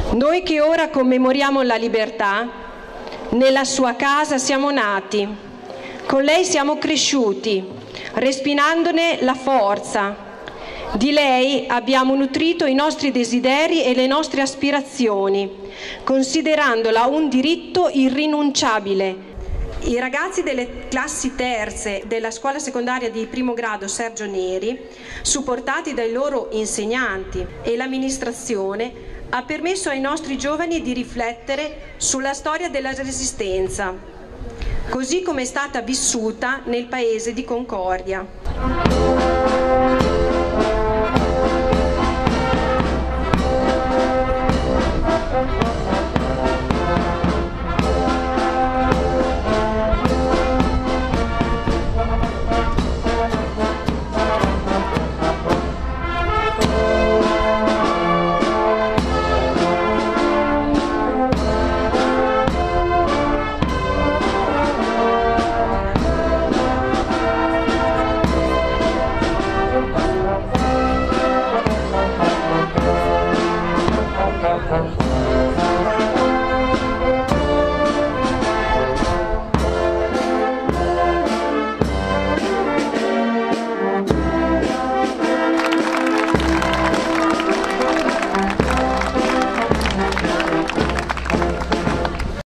Noi che ora commemoriamo la libertà, nella sua casa siamo nati, con lei siamo cresciuti, respirandone la forza. Di lei abbiamo nutrito i nostri desideri e le nostre aspirazioni, considerandola un diritto irrinunciabile. I ragazzi delle classi terze della scuola secondaria di primo grado Sergio Neri, supportati dai loro insegnanti e l'amministrazione, ha permesso ai nostri giovani di riflettere sulla storia della Resistenza, così come è stata vissuta nel paese di Concordia.